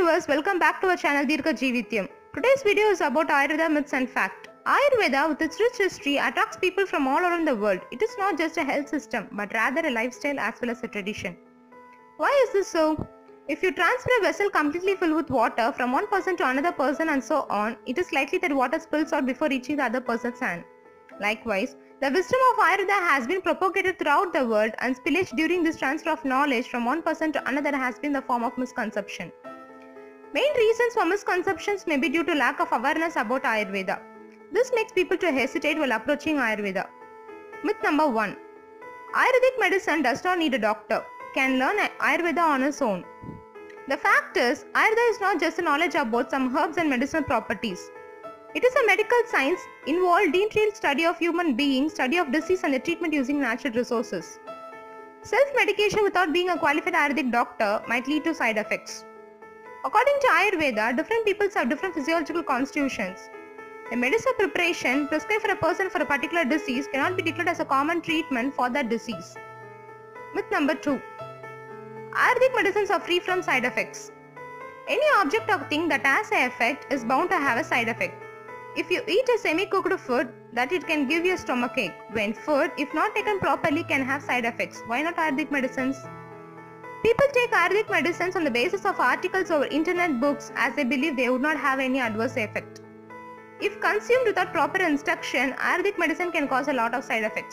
viewers, welcome back to our channel Dirka Jeevitham. Today's video is about Ayurveda myths and fact. Ayurveda, with its rich history, attracts people from all around the world. It is not just a health system, but rather a lifestyle as well as a tradition. Why is this so? If you transfer a vessel completely filled with water from one person to another person and so on, it is likely that water spills out before reaching the other person's hand. Likewise, the wisdom of Ayurveda has been propagated throughout the world, and spillage during this transfer of knowledge from one person to another has been the form of misconception. Main reasons for misconceptions may be due to lack of awareness about Ayurveda. This makes people to hesitate while approaching Ayurveda. Myth number 1. Ayurvedic medicine does not need a doctor, can learn Ayurveda on his own. The fact is, Ayurveda is not just a knowledge about some herbs and medicinal properties. It is a medical science involved detailed study of human beings, study of disease and the treatment using natural resources. Self-medication without being a qualified Ayurvedic doctor might lead to side effects. According to Ayurveda, different peoples have different physiological constitutions. A medicinal preparation prescribed for a person for a particular disease cannot be declared as a common treatment for that disease. Myth number 2. Ayurvedic medicines are free from side effects. Any object or thing that has an effect is bound to have a side effect. If you eat a semi-cooked food, that it can give you a stomachache. When food, if not taken properly, can have side effects. Why not Ayurvedic medicines? People take Ayurvedic medicines on the basis of articles or internet books as they believe they would not have any adverse effect. If consumed without proper instruction, Ayurvedic medicine can cause a lot of side effects.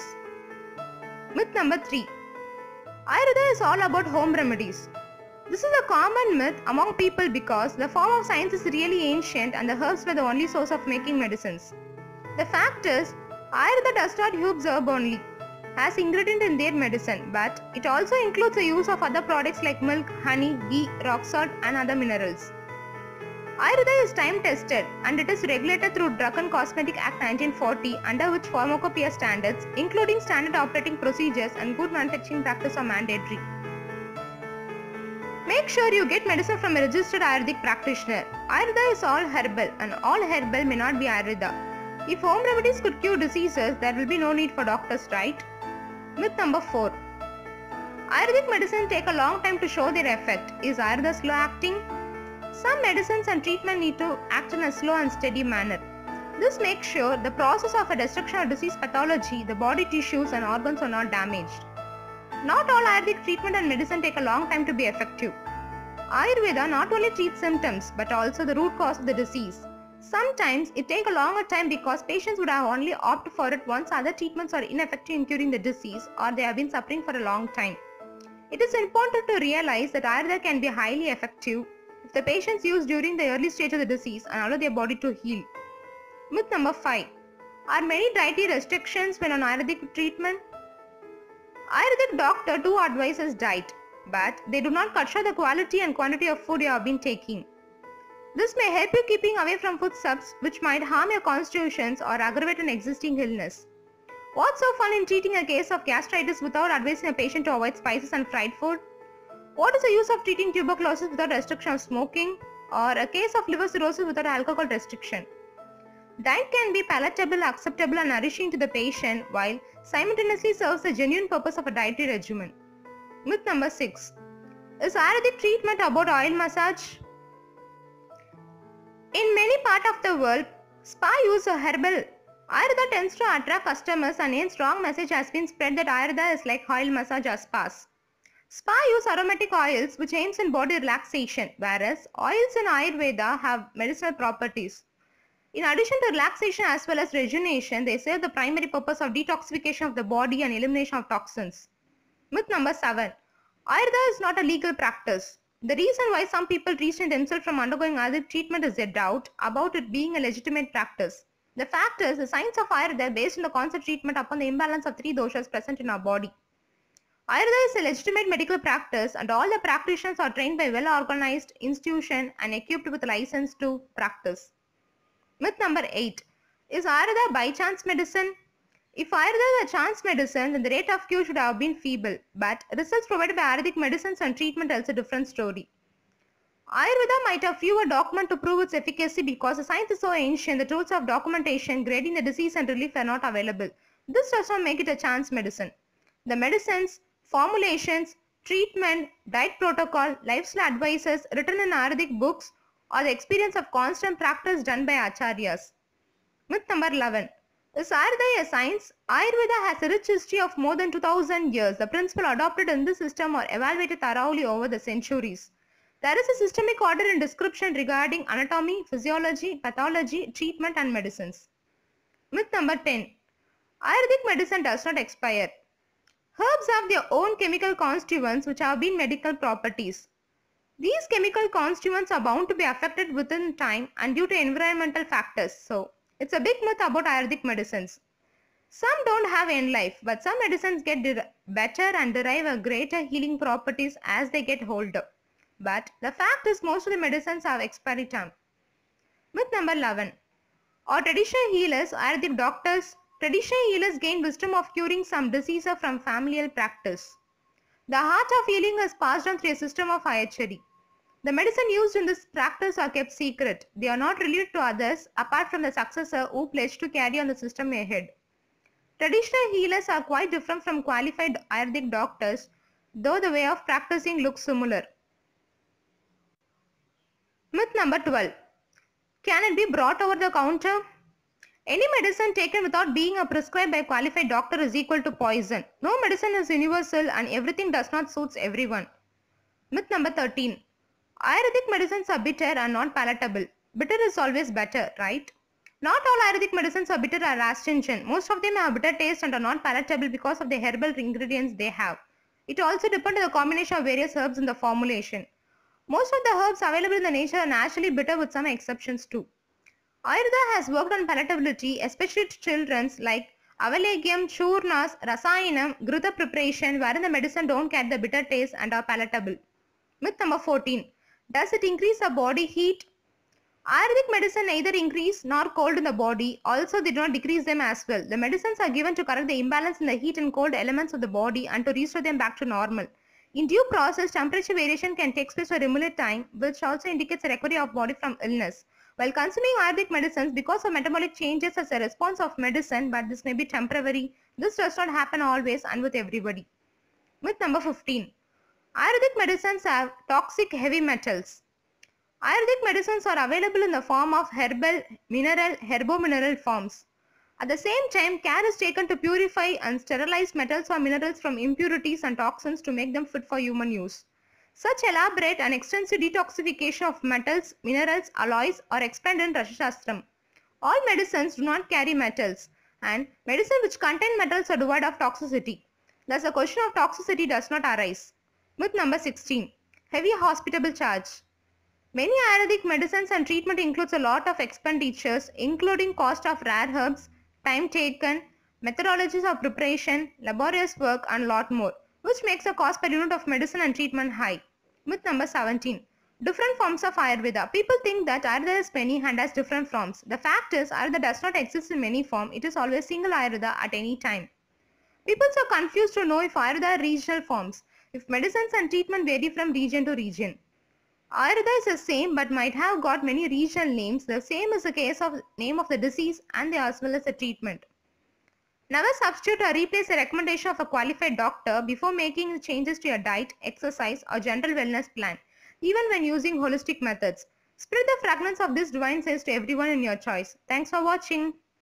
Myth number 3. Ayurveda is all about home remedies. This is a common myth among people because the form of science is really ancient and the herbs were the only source of making medicines. The fact is, Ayurveda does not use herb only as ingredient in their medicine, but it also includes the use of other products like milk, honey, ghee, rock salt and other minerals. Ayurveda is time tested and it is regulated through Drug and Cosmetic Act 1940, under which pharmacopoeia standards, including standard operating procedures and good manufacturing practice, are mandatory. Make sure you get medicine from a registered Ayurvedic practitioner. Ayurveda is all herbal and all herbal may not be Ayurveda. If home remedies could cure diseases, there will be no need for doctors, right? Myth number 4. Ayurvedic medicine take a long time to show their effect. Is Ayurveda slow acting? Some medicines and treatment need to act in a slow and steady manner. This makes sure the process of a destruction or disease pathology, the body tissues and organs are not damaged. Not all Ayurvedic treatment and medicine take a long time to be effective. Ayurveda not only treats symptoms but also the root cause of the disease. Sometimes it takes a longer time because patients would have only opted for it once other treatments are ineffective in curing the disease or they have been suffering for a long time. It is important to realize that Ayurveda can be highly effective if the patients use during the early stage of the disease and allow their body to heal. Myth number 5. Are many dietary restrictions when on Ayurvedic treatment? Ayurvedic doctor do advise us diet, but they do not cut short the quality and quantity of food you have been taking. This may help you keeping away from food subs which might harm your constitutions or aggravate an existing illness. What's so fun in treating a case of gastritis without advising a patient to avoid spices and fried food? What is the use of treating tuberculosis without restriction of smoking, or a case of liver cirrhosis without alcohol restriction? Diet can be palatable, acceptable and nourishing to the patient while simultaneously serves the genuine purpose of a dietary regimen. Myth number 6. Is Ayurvedic treatment about oil massage? In many parts of the world, spa use a herbal. Ayurveda tends to attract customers and a strong message has been spread that Ayurveda is like oil massage or spas. Spa use aromatic oils which aims in body relaxation, whereas oils in Ayurveda have medicinal properties. In addition to relaxation as well as rejuvenation, they serve the primary purpose of detoxification of the body and elimination of toxins. Myth number 7. Ayurveda is not a legal practice. The reason why some people restrain themselves from undergoing Ayurvedic treatment is their doubt about it being a legitimate practice. The fact is, the science of Ayurveda based on the concept treatment upon the imbalance of 3 doshas present in our body. Ayurveda is a legitimate medical practice and all the practitioners are trained by well-organized institution and equipped with a license to practice. Myth number 8. Is Ayurveda by chance medicine? If Ayurveda is a chance medicine, then the rate of cure should have been feeble, but results provided by Ayurvedic medicines and treatment tells a different story. Ayurveda might have fewer documents to prove its efficacy because the science is so ancient, the tools of documentation, grading the disease and relief are not available. This does not make it a chance medicine. The medicines, formulations, treatment, diet protocol, lifestyle advices written in Ayurvedic books, or the experience of constant practice done by acharyas. Myth number 11. Is Ayurveda a science? Ayurveda has a rich history of more than 2000 years. The principles adopted in this system are evaluated thoroughly over the centuries. There is a systemic order and description regarding anatomy, physiology, pathology, treatment and medicines. Myth number 10. Ayurvedic medicine does not expire. Herbs have their own chemical constituents which have been medical properties. These chemical constituents are bound to be affected within time and due to environmental factors. So, it's a big myth about Ayurvedic medicines. Some don't have end life, but some medicines get better and derive a greater healing properties as they get older. But the fact is most of the medicines have expiry time. Myth number 11. Or traditional healers, Ayurvedic doctors, traditional healers gain wisdom of curing some diseases from familial practice. The art of healing is passed on through a system of ayurveda. The medicine used in this practice are kept secret. They are not revealed to others apart from the successor who pledged to carry on the system ahead. Traditional healers are quite different from qualified Ayurvedic doctors, though the way of practicing looks similar. Myth number 12. Can it be brought over the counter? Any medicine taken without being prescribed by a qualified doctor is equal to poison. No medicine is universal and everything does not suit everyone. Myth number 13. Ayurvedic medicines are bitter and not palatable. Bitter is always better, right? Not all Ayurvedic medicines are bitter or astringent. Most of them have bitter taste and are not palatable because of the herbal ingredients they have. It also depends on the combination of various herbs in the formulation. Most of the herbs available in the nature are naturally bitter with some exceptions too. Ayurveda has worked on palatability, especially to children's like avalegium, churnas, rasayanam, grutha preparation, wherein the medicine don't get the bitter taste and are palatable. Myth number 14. Does it increase the body heat? Ayurvedic medicine neither increase nor cold in the body. Also, they do not decrease them as well. The medicines are given to correct the imbalance in the heat and cold elements of the body and to restore them back to normal. In due process, temperature variation can take place for a limited time, which also indicates a recovery of body from illness. While consuming Ayurvedic medicines, because of metabolic changes as a response of medicine, but this may be temporary, this does not happen always and with everybody. Myth number 15. Ayurvedic medicines have toxic heavy metals. Ayurvedic medicines are available in the form of herbal, mineral, herbomineral forms. At the same time, care is taken to purify and sterilize metals or minerals from impurities and toxins to make them fit for human use. Such elaborate and extensive detoxification of metals, minerals, alloys are explained in Rasashastram. All medicines do not carry metals, and medicine which contain metals are devoid of toxicity. Thus, the question of toxicity does not arise. Myth number 16. Heavy hospitable charge. Many Ayurvedic medicines and treatment includes a lot of expenditures, including cost of rare herbs, time taken, methodologies of preparation, laborious work and lot more, which makes the cost per unit of medicine and treatment high. Myth number 17. Different forms of Ayurveda. People think that Ayurveda is many and has different forms. The fact is, Ayurveda does not exist in many forms. It is always single Ayurveda at any time. People are confused to know if Ayurveda are regional forms, if medicines and treatment vary from region to region. Ayurveda is the same but might have got many regional names. The same is the case of name of the disease and as well as the treatment. Never substitute or replace a recommendation of a qualified doctor before making changes to your diet, exercise or general wellness plan, even when using holistic methods. Spread the fragrance of this divine sense to everyone in your choice. Thanks for watching.